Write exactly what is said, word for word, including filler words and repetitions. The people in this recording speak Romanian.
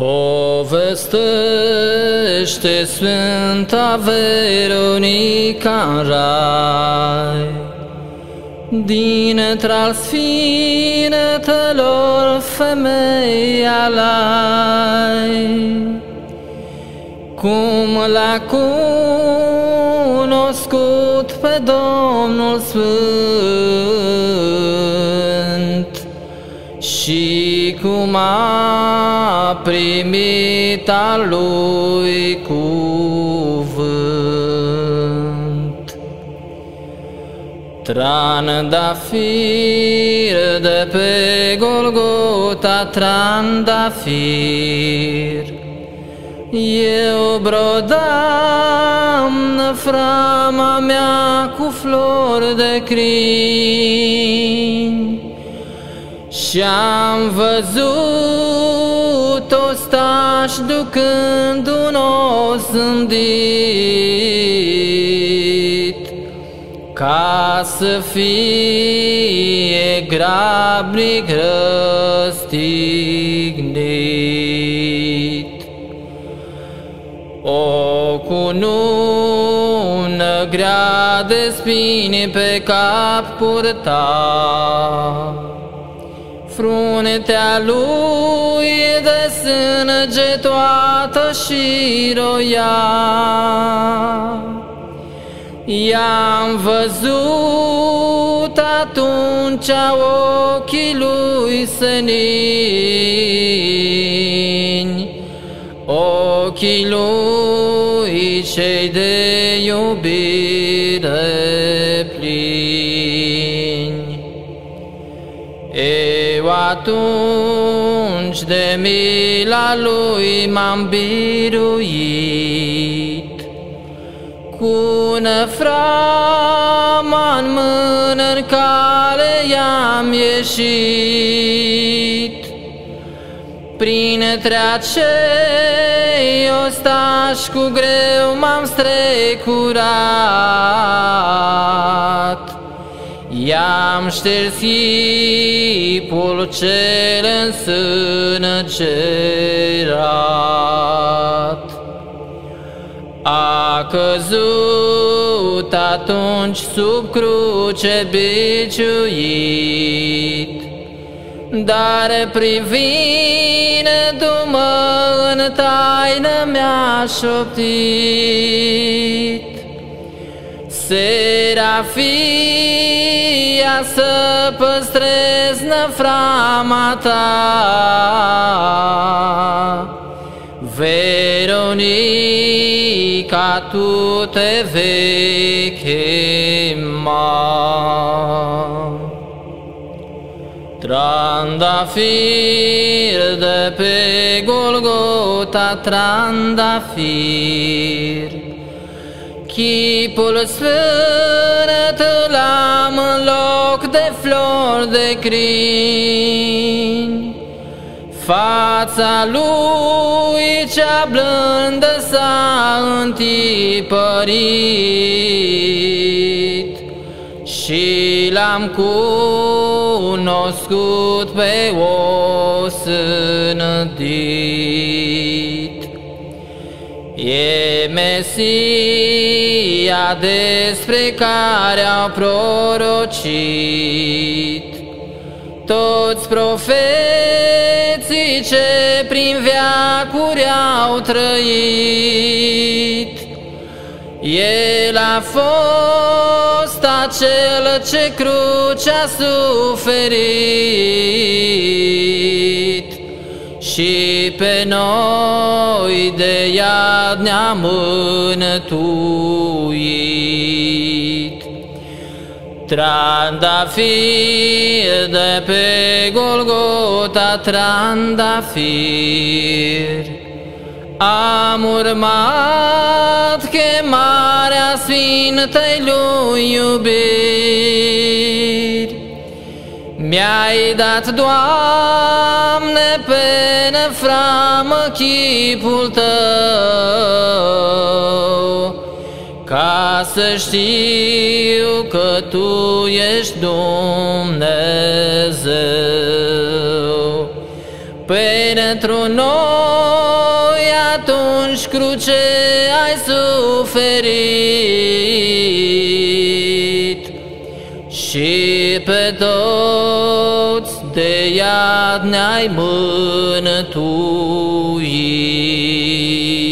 Povestește Sfânta Veronica în rai, dintre-al sfintelor femei alai, cum l-a cunoscut pe Domnul Sfânt și cum a primit al lui cuvânt. Trandafir de pe Golgota, trandafir, eu brodam frama mea cu flori de crin și-am văzut ostași ducând un os îndit, ca să fie grabnic răstignit. O cunună grea de spini pe cap purta, fruntea lui de sânge toată și roia. I-am văzut atunci ochii lui senini, ochii lui cei de iubire plini. Eu atunci de mila lui m-am biruit, cu năframa în mână în care i-am ieșit. Printre acei ostași cu greu m-am strecurat, i-am șters chipul cel însângerat. A căzut atunci sub cruce biciuit, dar privindu-mă în taină mi-a șoptit: Serafia, să păstrezi năframa ta, Veronica, tu te vei chema. Trandafir de pe Golgota, trandafir, chipul sfânt l-am în loc de flori de crin. Fața lui cea blândă s-a întipărit și l-am cunoscut pe os înădit. E Mesia despre care au prorocit toți profeții ce prin veacuri au trăit. El a fost acel ce crucea suferit și pe noi de iad ne-a mântuit. Trandafir de pe Golgota, trandafir, am urmat chemarea Sfintei lui iubiri. Mi-ai dat, Doamne, pe năframă chipul Tău, ca să știu că Tu ești Dumnezeu. Pentru noi atunci cruce ai suferit și pe toți de iad ne-ai mântuit.